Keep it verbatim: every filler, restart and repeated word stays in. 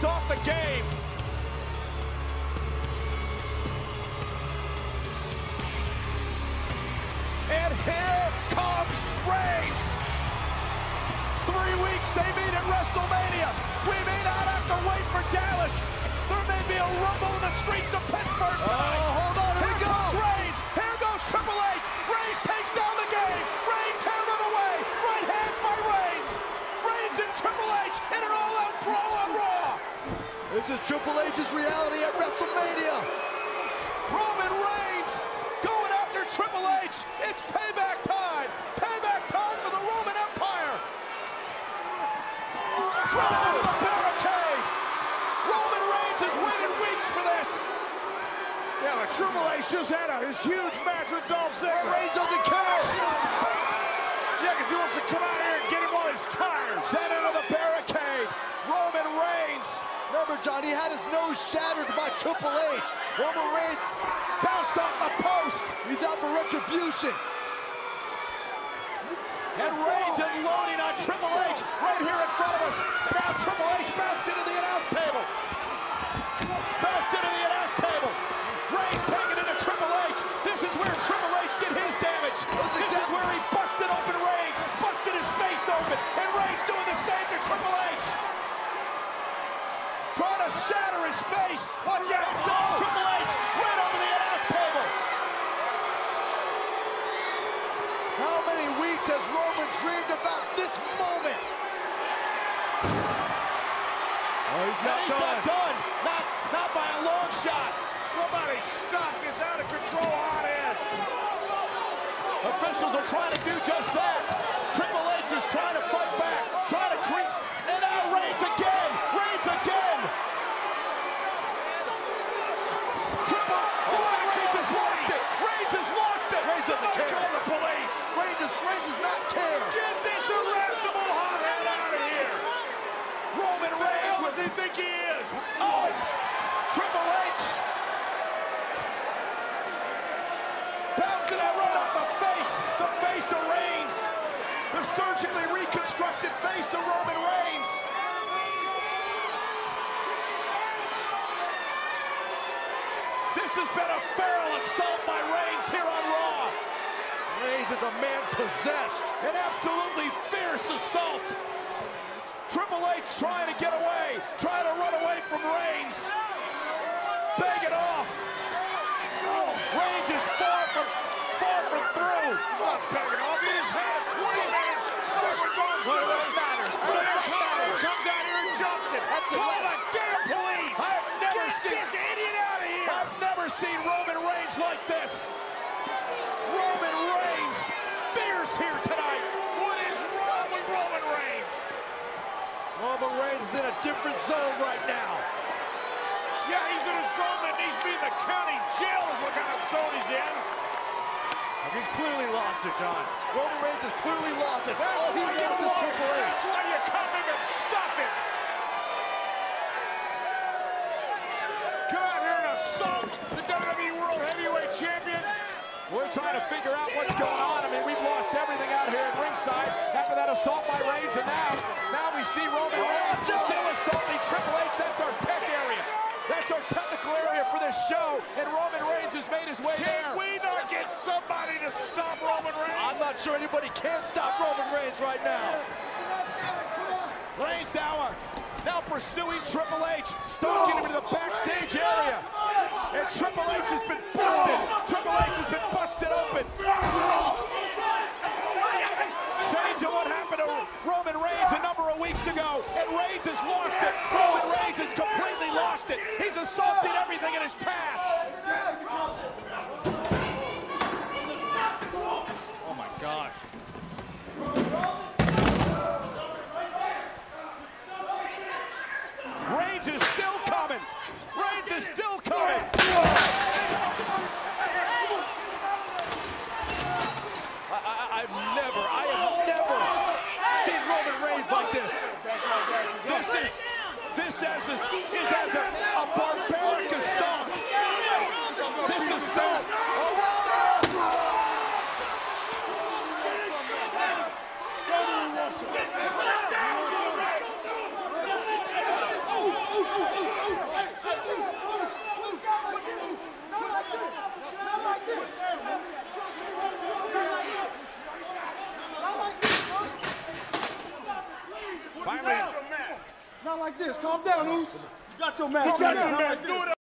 bounced off the game. And here comes Reigns. Three weeks they meet at WrestleMania. We may not have to wait for Dallas. There may be a rumble in the streets of Pittsburgh tonight. Oh, hold on, here, here we go. comes Reigns. Here goes Triple H. Reigns takes down the game. Reigns hammered away. Right hands by Reigns. Reigns and Triple H in an all-out brawl on Raw. This is Triple H's reality at WrestleMania. Roman Reigns going after Triple H. It's payback time. Payback time for the Roman Empire. Driven into the barricade. Roman Reigns has waited weeks for this. Yeah, but Triple H just had a, his huge match with Dolph Ziggler. Reigns doesn't care. Yeah, because he wants to come out here and get him while he's tired. Sent into the barricade. Roman Reigns. Remember, John, he had his nose shattered by Triple H. Roman Reigns Bounced off the post. He's out for retribution. And Reigns unloading on Triple H right here in front of us. Now Triple H bounced into the announce table. Bounced into the announce table. Reigns taking it to Triple H. This is where Triple H did his damage. This is where he busted open Reigns. Busted his face open. And Reigns doing the same to Triple H. Trying to shatter his face. Watch out. Sends Triple H right over the announce table. How many weeks has Roman dreamed about this moment? Oh, he's not And he's done. not done. Not, not by a long shot. Somebody stop this out of control hot end. Officials are trying to do just that. Triple H is trying to fight back, trying to creep. And now Reigns again. Reigns again. Triple. Oh, Reigns has lost it. Reigns has lost it. Reigns doesn't Somebody care. call the police. Reigns, does, Reigns does not care. Get this irascible hothead out of here. Roman Who the hell Reigns. does he think he is? Oh, Triple H. Bouncing out right off the face. The face of Reigns. The surgically reconstructed face of Roman Reigns. This has been a feral assault by Reigns here on Raw. Reigns is a man possessed. An absolutely fierce assault. Triple H trying to get away, trying to run away from Reigns. Begging off. Reigns is far from, far from through. He's not begging off. He just had a twenty minute fight with Dolph What Ziggler. that matters? But What this that hothead matters? comes out here and jumps him. That's it. Call the damn police. I've never Get seen- this idiot out of here. I've never seen Roman Reigns like this. Roman Reigns, fierce here tonight. What is wrong with Roman Reigns? Roman Reigns is in a different zone right now. Yeah, he's in a zone that needs to be in the county jail is what kind of zone he's in. He's clearly lost it, John. Roman Reigns has clearly lost it. All he why you wants is want- Triple H. That's why you cuff him and stuff him. Come out here and assault the W W E World Heavyweight Champion. We're trying to figure out what's going on. I mean, we've lost everything out here at ringside after that assault by Reigns, and now, now we see Roman Reigns still assaulting Triple H. That's our tech area. That's our technical area for this show, and Roman Reigns has made his way there. Can we not get somebody to stop Roman Reigns? I'm not sure anybody can stop Roman Reigns right now. Reigns now, uh, now pursuing Triple H, stalking him into the backstage area. And Triple H has been busted. Triple H has been busted open. Same to what happened to Roman Reigns a number of weeks ago. And Reigns has lost it. Roman Reigns has completely lost it. He's assaulted everything in his path. Oh my gosh. Reigns is still coming. Reigns is still coming. I, I, I've never, I have never seen Roman Reigns like this. This is, this is, is, is as a, a barbaric assault. This assault. Quickly. Not like this. Calm down, Oos. You got your match. You got your match. Do it.